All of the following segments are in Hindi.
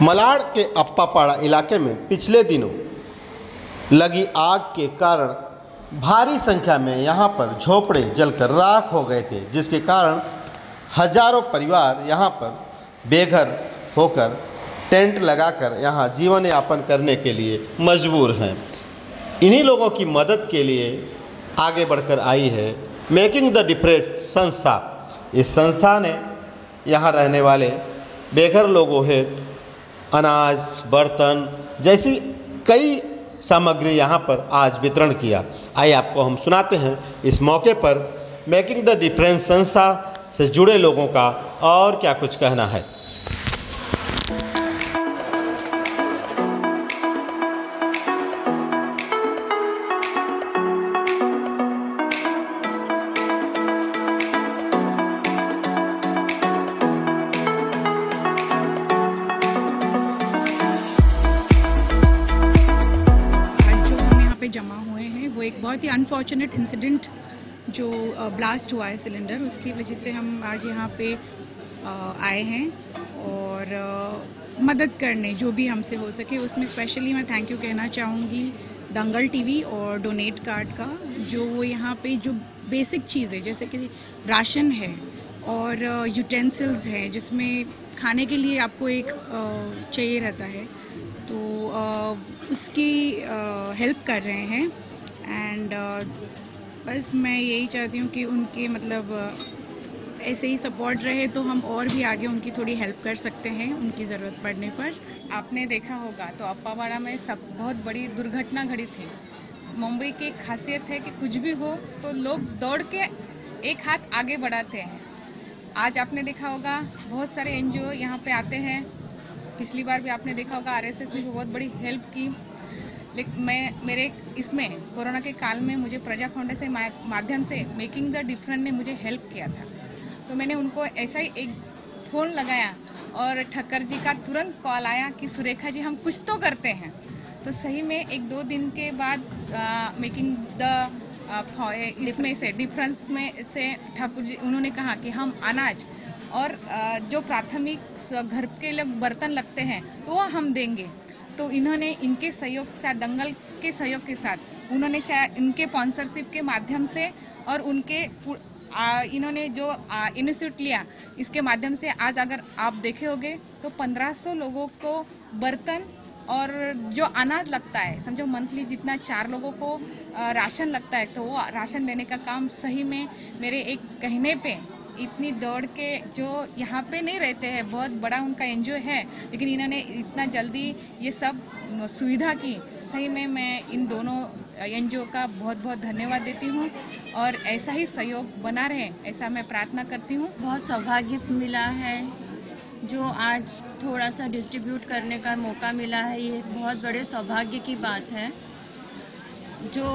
मलाड के अप्पापाड़ा इलाके में पिछले दिनों लगी आग के कारण भारी संख्या में यहां पर झोपड़े जलकर राख हो गए थे, जिसके कारण हजारों परिवार यहां पर बेघर होकर टेंट लगाकर यहां जीवन यापन करने के लिए मजबूर हैं। इन्हीं लोगों की मदद के लिए आगे बढ़कर आई है मेकिंग द डिफरेंस संस्था। इस संस्था ने यहां रहने वाले बेघर लोगों हेतु अनाज, बर्तन जैसी कई सामग्री यहाँ पर आज वितरण किया। आइए आपको हम सुनाते हैं इस मौके पर मेकिंग द डिफरेंस संस्था से जुड़े लोगों का और क्या कुछ कहना है। जमा हुए हैं वो एक बहुत ही अनफॉर्चुनेट इंसिडेंट जो ब्लास्ट हुआ है सिलेंडर, उसकी वजह से हम आज यहाँ पे आए हैं और मदद करने जो भी हमसे हो सके। उसमें स्पेशली मैं थैंक यू कहना चाहूँगी दंगल टीवी और डोनेट कार्ड का, जो वो यहाँ पे जो बेसिक चीज़ें जैसे कि राशन है और यूटेंसिल्स हैं जिसमें खाने के लिए आपको एक चाहिए रहता है, तो उसकी हेल्प कर रहे हैं। एंड बस मैं यही चाहती हूँ कि उनके मतलब ऐसे ही सपोर्ट रहे तो हम और भी आगे उनकी थोड़ी हेल्प कर सकते हैं उनकी ज़रूरत पड़ने पर। आपने देखा होगा तो अप्पापाड़ा में सब बहुत बड़ी दुर्घटना घटी थी। मुंबई की एक खासियत है कि कुछ भी हो तो लोग दौड़ के एक हाथ आगे बढ़ाते हैं। आज आपने देखा होगा बहुत सारे NGO यहाँ पे आते हैं। पिछली बार भी आपने देखा होगा RSS ने भी बहुत बड़ी हेल्प की। लेकिन मेरे इसमें कोरोना के काल में मुझे प्रजा फाउंडेशन माध्यम से मेकिंग द डिफरेंस ने मुझे हेल्प किया था, तो मैंने उनको ऐसा ही एक फ़ोन लगाया और ठक्कर जी का तुरंत कॉल आया कि सुरेखा जी हम कुछ तो करते हैं। तो सही में 1-2 दिन के बाद मेकिंग द इसमें से डिफरेंस में से ठाकुर जी उन्होंने कहा कि हम अनाज और जो प्राथमिक घर के लोग बर्तन लगते हैं तो वो हम देंगे। तो इन्होंने इनके सहयोग के साथ, दंगल के सहयोग के साथ, उन्होंने शायद इनके स्पॉन्सरशिप के माध्यम से और उनके इन्होंने जो इनिशिएटिव लिया इसके माध्यम से आज अगर आप देखे होंगे तो 1500 लोगों को बर्तन और जो अनाज लगता है, समझो मंथली जितना 4 लोगों को राशन लगता है, तो वो राशन देने का काम सही में मेरे एक कहने पे इतनी दौड़ के जो यहाँ पे नहीं रहते हैं, बहुत बड़ा उनका NGO है, लेकिन इन्होंने इतना जल्दी ये सब सुविधा की। सही में मैं इन दोनों NGO का बहुत बहुत धन्यवाद देती हूँ और ऐसा ही सहयोग बना रहे ऐसा मैं प्रार्थना करती हूँ। बहुत सौभाग्य मिला है जो आज थोड़ा सा डिस्ट्रीब्यूट करने का मौका मिला है। ये बहुत बड़े सौभाग्य की बात है जो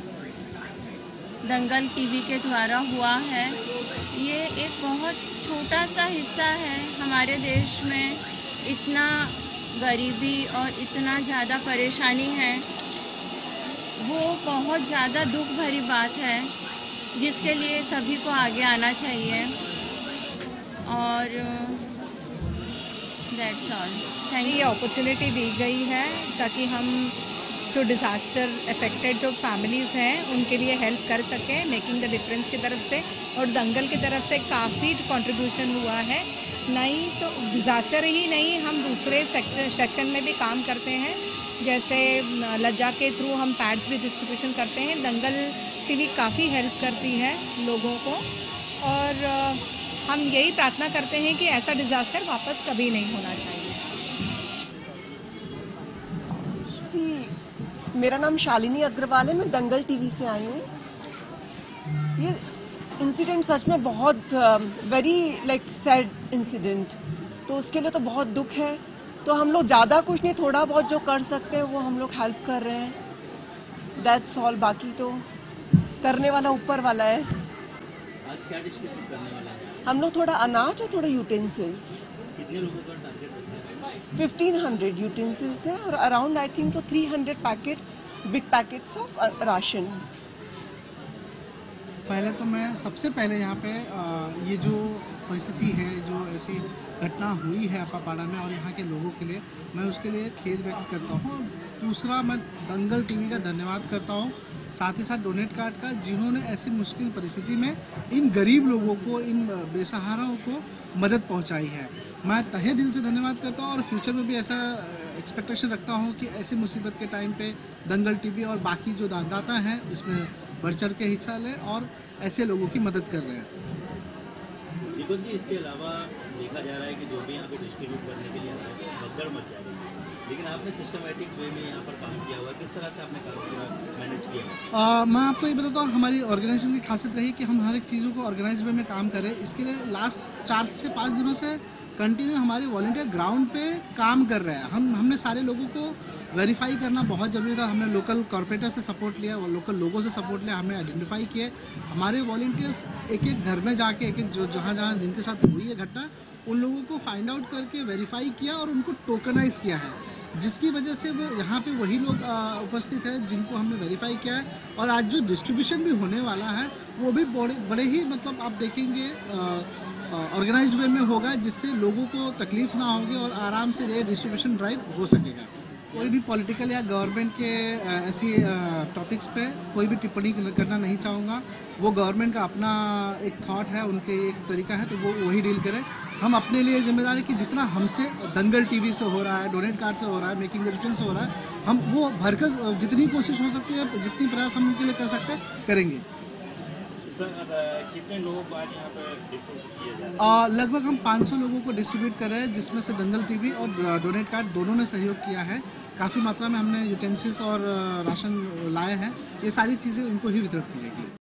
दंगल टीवी के द्वारा हुआ है। ये एक बहुत छोटा सा हिस्सा है। हमारे देश में इतना गरीबी और इतना ज़्यादा परेशानी है, वो बहुत ज़्यादा दुख भरी बात है जिसके लिए सभी को आगे आना चाहिए। और दैट्स ऑल। Thank you. ये अपॉर्चुनिटी दी गई है ताकि हम जो डिज़ास्टर अफेक्टेड जो फैमिलीज़ हैं उनके लिए हेल्प कर सकें। मेकिंग द डिफरेंस की तरफ से और दंगल की तरफ से काफ़ी कंट्रीब्यूशन हुआ है। नहीं तो डिज़ास्टर ही नहीं, हम दूसरे सेक्शन में भी काम करते हैं, जैसे लज्जा के थ्रू हम पैड्स भी डिस्ट्रीब्यूशन करते हैं। दंगल टीवी काफ़ी हेल्प करती है लोगों को और हम यही प्रार्थना करते हैं कि ऐसा डिज़ास्टर वापस कभी नहीं होना चाहिए। मेरा नाम शालिनी अग्रवाल है, मैं दंगल टीवी से आई हूँ। ये इंसिडेंट सच में बहुत वेरी सैड इंसिडेंट, तो उसके लिए तो बहुत दुख है। तो हम लोग ज़्यादा कुछ नहीं, थोड़ा बहुत जो कर सकते हैं वो हम लोग हेल्प कर रहे हैं। That's all. बाकी तो करने वाला ऊपर वाला है। आज क्या डिस्ट्रीब्यूट करने वाला है? हम लोग थोड़ा अनाज और थोड़ा यूटेंसिल्स। कितने लोगों का टारगेट है? 1500 यूटेंसिल्स है और around I think 300 packets, big packets of ration. पहले तो मैं सबसे पहले यहाँ पे ये जो परिस्थिति है, जो ऐसी घटना हुई है अप्पापाड़ा में और यहाँ के लोगों के लिए मैं उसके लिए खेद व्यक्त करता हूँ। दूसरा, मैं दंगल टीवी का धन्यवाद करता हूँ, साथ ही साथ डोनेट कार्ड का, जिन्होंने ऐसी मुश्किल परिस्थिति में इन गरीब लोगों को, इन बेसहाराओं को मदद पहुँचाई है। मैं तहे दिल से धन्यवाद करता हूँ और फ्यूचर में भी ऐसा एक्सपेक्टेशन रखता हूँ कि ऐसी मुसीबत के टाइम पे दंगल टीवी और बाकी जो दाता हैं इसमें बढ़ चढ़ के हिस्सा लें और ऐसे लोगों की मदद कर रहे हैं। दीपक जी, इसके अलावा देखा जा रहा है कि जो भी यहाँ पे डिस्ट्रीब्यूट करने के लिए आ रहा है भगदड़ मच जा रही है, लेकिन आपने सिस्टमेटिक वे में यहाँ पर काम किया हुआ है, किस तरह से आपने काम पूरा मैनेज किया? मैं आपको ये बताता हूँ, हमारी ऑर्गेनाइजेशन की खासियत रही कि हम हर एक चीज़ों को ऑर्गेनाइज वे में काम करें। इसके लिए लास्ट 4 से 5 दिनों से कंटिन्यू हमारे वॉलंटियर ग्राउंड पे काम कर रहे हैं। हमने सारे लोगों को वेरीफाई करना बहुत ज़रूरी था। हमने लोकल कॉर्पोरेटर से सपोर्ट लिया, लोकल लोगों से सपोर्ट लिया, हमने आइडेंटिफाई किए। हमारे वॉलंटियर्स एक एक घर में जाके एक जो जहाँ जिनके साथ हुई है घटना, उन लोगों को फाइंड आउट करके वेरीफाई किया और उनको टोकनाइज किया है, जिसकी वजह से वो यहाँ पे वही लोग उपस्थित हैं जिनको हमने वेरीफाई किया है। और आज जो डिस्ट्रीब्यूशन भी होने वाला है वो भी बड़े ही मतलब आप देखेंगे ऑर्गेनाइज्ड वे में होगा, जिससे लोगों को तकलीफ ना होगी और आराम से ये डिस्ट्रीब्यूशन ड्राइव हो सकेगा। कोई भी पॉलिटिकल या गवर्नमेंट के ऐसी टॉपिक्स पे कोई भी टिप्पणी करना नहीं चाहूँगा। वो गवर्नमेंट का अपना एक थॉट है, उनके एक तरीका है, तो वो वही डील करें। हम अपने लिए जिम्मेदार है कि जितना हमसे दंगल टीवी से हो रहा है, डोनेट कार्ड से हो रहा है, मेकिंग द डिफरेंस से हो रहा है, हम वो भरकर जितनी कोशिश हो सकती है, जितनी प्रयास हम उनके लिए कर सकते हैं करेंगे। कितने लोग आज यहाँ पर डिस्ट्रीब्यूट किए जा रहे हैं? लगभग हम 500 लोगों को डिस्ट्रीब्यूट कर रहे हैं, जिसमें से दंगल टीवी और डोनेट कार्ड दोनों ने सहयोग किया है। काफ़ी मात्रा में हमने यूटेंसिल्स और राशन लाए हैं। ये सारी चीज़ें उनको ही वितरित की जाएगी।